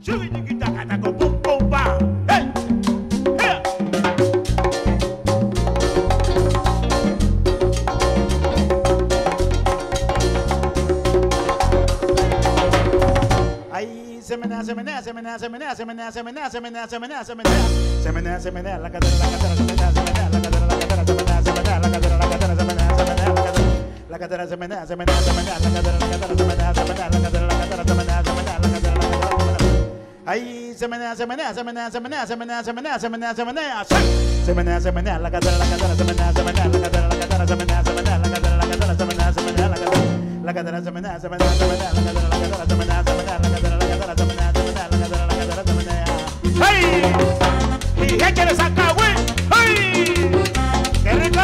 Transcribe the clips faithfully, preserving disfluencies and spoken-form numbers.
Se menea, se menea, se menea, se menea, se menea, se menea, se menea, se menea, se menea, se menea, se menea, la cadera, la cadera, se menea, se menea, la cadera, la cadera, se menea, se menea, la cadera, la cadera, se menea, se menea, la cadera, se menea, se menea, se menea, la cadera, la cadera, se menea, se menea, la cadera, la cadera, se menea, se menea, la cadera, la cadera, se menea. Ahí se menea, se menea, se menea, se menea, se menea, se menea, se menea, se menea, se menea, se menea, la cadera, la cadera, se menea, se menea, la cadera, la cadera, se menea, se menea, la cadera, la cadera, se menea, se menea, la cadera, la cadera, se menea, se menea, se menea, la cadera, la cadera, se menea, se menea, la cadera, la cadera, se menea, se menea, la cadera, la cadera, se menea. ¡Hey! ¿Y qué quieres sacar, güey? ¡Hey! ¡Qué rico!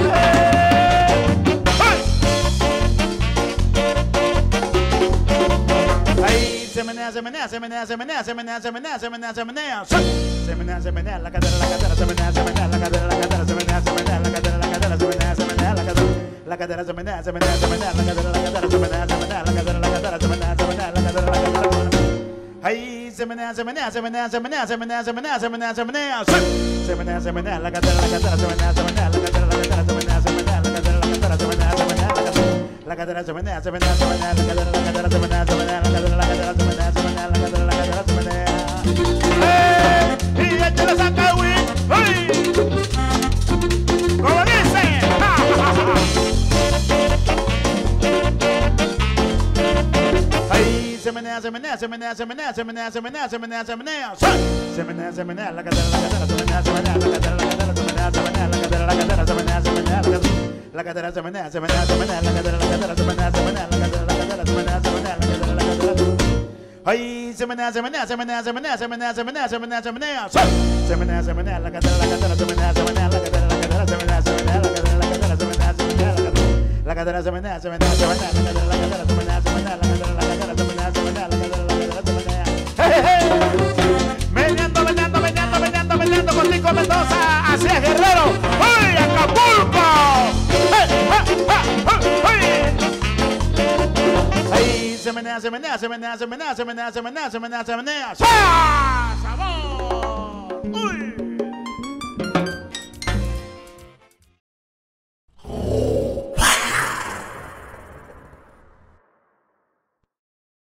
Se menea, se menea, se menea, se menea, se menea, se menea, se menea, se menea, se menea, se menea, la cadera, la cadera, se menea, se menea, la cadera, la cadera, se menea, se menea, la cadera, la cadera, se menea, se menea, la cadera, la cadera, se menea, se menea, se menea, la cadera, la cadera, se menea, se menea, la cadera, la cadera, se menea, se menea, la cadera, la cadera, ahí se menea, se menea, se menea, se menea, se menea, se menea, se menea, se menea, se menea, se menea, la cadera, la cadera, se menea, se menea, la cadera, la cadera, se menea, se menea, la cadera, la cadera, se menea, se menea, la cadera, se menea, se menea, se menea, la cadera, la cadera, se menea, se menea, la cadera, la cadera, se menea, se menea, la cadera, la cadera, se menea. ¡Eh! Y échale saca, güey. ¡Ay! ¿Cómo dice? Ahí se menea, se menea, se menea, se menea, se menea, se menea, se menea, se menea, se menea, se menea, la cadera, la cadera, se menea, se menea, la cadera, la cadera, se menea, se menea, la cadera, la cadera, se menea, se menea, la cadera, se menea, se menea, se menea, la cadera, la cadera, se menea, se menea, la cadera, la cadera, se menea, se menea, la cadera, la cadera. Ay, se menea, se menea, se menea, se menea, se menea, se menea, se menea, se menea, se menea, se menea, la cadera, la cadera, se menea, se menea, la cadera, la cadera, se menea, se menea, la cadera, la cadera, se menea, se menea, la cadera, se menea, se menea, se menea, la cadera, la cadera, se menea, se menea, la cadera, la cadera, se menea, se menea, la cadera, la cadera, se menea. ¡Hey, hey! Meneando, meneando, meneando, meneando, meneando con Nico Mendoza, así es, Guerrero. ¡Uy, Acapulco! Ahí se menea, se menea, se menea, se menea, se menea, se menea, se menea, se menea. ¡Sabor! ¡Uy!